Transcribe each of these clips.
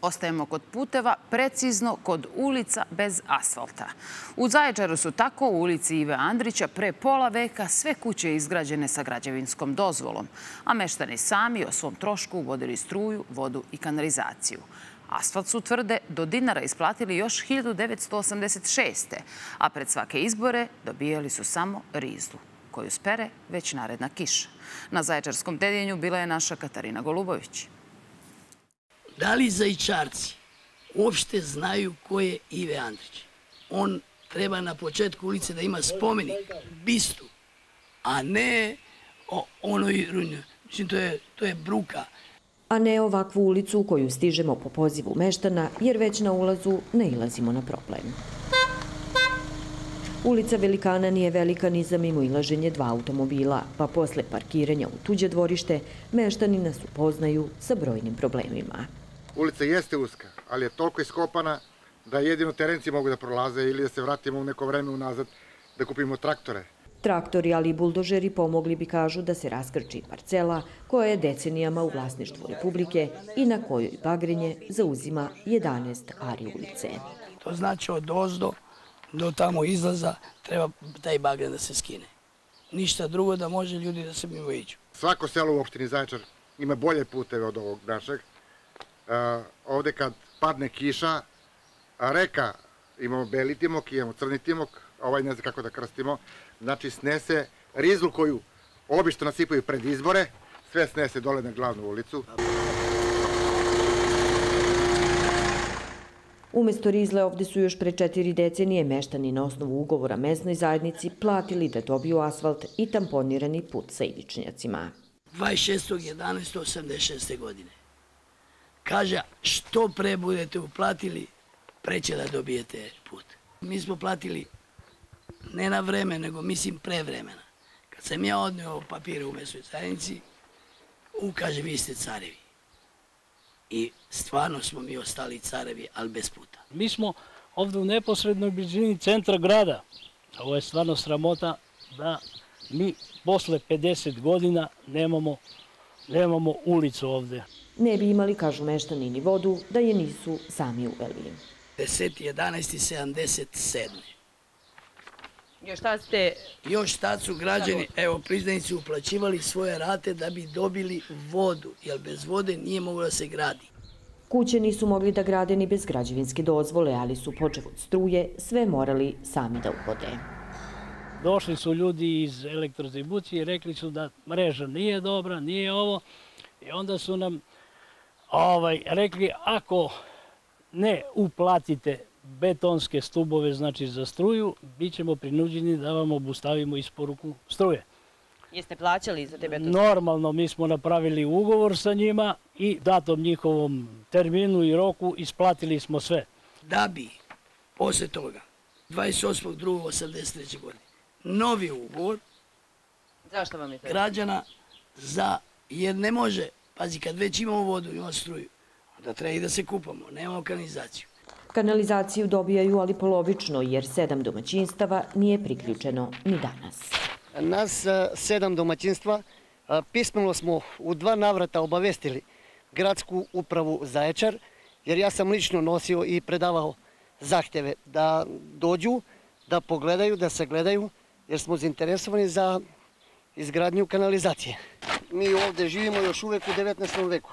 Ostajemo kod puteva, precizno kod ulica bez asfalta. U Zaječaru su tako u ulici Ive Andrića pre pola veka sve kuće izgrađene sa građevinskom dozvolom, a meštani sami o svom trošku uvodili struju, vodu i kanalizaciju. Asfalt su, tvrde, do dinara isplatili još 1986. a pred svake izbore dobijali su samo rizlu, koju spere već naredna kiša. Na Zaječarskom dedjenju bila je naša Katarina Golubović. Da li Zaječarci uopšte znaju ko je Ive Andrić? On treba na početku ulice da ima spomenik, bistu, a ne onoj runju. Mislim, to je bruka. A ne ovakvu ulicu u koju stižemo po pozivu meštana, jer već na ulazu nailazimo na problem. Ulica Velikana nije velika ni za mimoilaženje dva automobila, pa posle parkiranja u tuđe dvorište, meštani nas upoznaju sa brojnim problemima. Ulica jeste uska, ali je toliko iskopana da jedino terenci mogu da prolaze ili da se vratimo u neko vreme unazad da kupimo traktore. Traktori, ali i buldožeri pomogli bi, kažu, da se raskrči parcela koja je decenijama u vlasništvu Republike i na kojoj bagrenje zauzima 11 ari ulice. To znači od ozdo do tamo izlaza treba taj bagren da se skine. Ništa drugo da može ljudi da se mimoiđu. Svako selo u opštini Zaječar ima bolje puteve od ovog našeg. Ovde kad padne kiša, reka, imamo beli timok, imamo crni timok, ovaj ne zna kako da krstimo, znači snese rizlu koju obično nasipaju pred izbore, sve snese dole na glavnu ulicu. Umesto rizle ovde su još pre 4 decenije meštani na osnovu ugovora mesnoj zajednici platili da dobiju asfalt i tamponirani put sa ivičnjacima. 26.11.86. godine. Kaže, što pre budete uplatili, pre će da dobijete put. Mi smo platili ne na vreme, nego mislim pre vremena. Kad sam ja odneo papire u mesnoj zajednici, kaže, vi ste carevi. I stvarno smo mi ostali carevi, ali bez puta. Mi smo ovdje u neposrednoj blizini centra grada. Ovo je stvarno sramota da mi posle 50 godina nemamo ulicu ovdje. Ne bi imali, kažu meštani, ni vodu da je nisu sami uveli. 10.11.77. Još tad su građani, evo, priznanici uplaćivali svoje rate da bi dobili vodu, jer bez vode nije moglo da se gradi. Kuće nisu mogli da grade ni bez građevinske dozvole, ali su počev od struje sve morali sami da uvode. Došli su ljudi iz elektrodistribucije i rekli su da mreža nije dobra, nije ovo. I onda su nam rekli, ako ne uplatite betonske stubove, znači za struju, bit ćemo prinuđeni da vam obustavimo isporuku struje. Jeste plaćali za te betonske? Normalno, mi smo napravili ugovor sa njima i datom njihovom terminu i roku isplatili smo sve. Da bi, posle toga, 28.2.83. godine, novi ugovor građana jer ne može, pazi, kad već imamo vodu, imamo struju, onda treba i da se kupamo, nemamo kanalizaciju. Kanalizaciju dobijaju, ali polovično, jer 7 domaćinstava nije priključeno ni danas. Nas 7 domaćinstva pismeno smo u 2 navrata obavestili gradsku upravu Zaječar, jer ja sam lično nosio i predavao zahtjeve da dođu, da pogledaju, da se gledaju, jer smo zainteresovani za izgradnju kanalizacije. Mi ovdje živimo još uvek u 19. veku.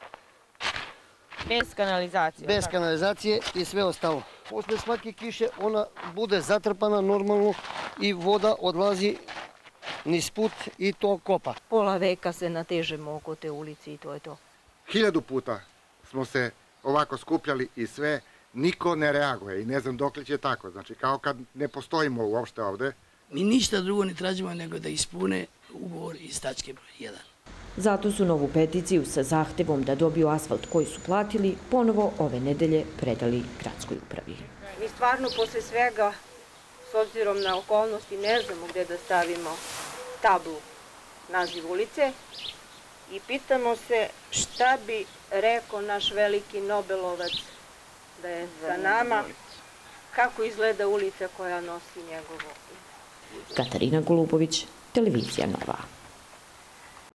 Bez kanalizacije? Bez kanalizacije i sve ostalo. Posle svake kiše ona bude zatrpana normalno i voda odlazi niz put i to kopa. Pola veka se natežemo oko te ulici i to je to. 1000 puta smo se ovako skupljali i sve, niko ne reaguje i ne znam dok li će tako. Znači, kao kad ne postojimo uopšte ovde. Mi ništa drugo ne tražimo nego da ispune ugovor iz tačke broj 1. Zato su novu peticiju sa zahtevom da dobiju asfalt koji su platili ponovo ove nedelje predali gradskoj upravi. Mi stvarno posle svega, s obzirom na okolnosti, ne znamo gde da stavimo tablu naziv ulice i pitamo se šta bi rekao naš veliki Nobelovac da je sa nama, kako izgleda ulica koja nosi njegovo ime. Katarina Golubović, Televizija Nova.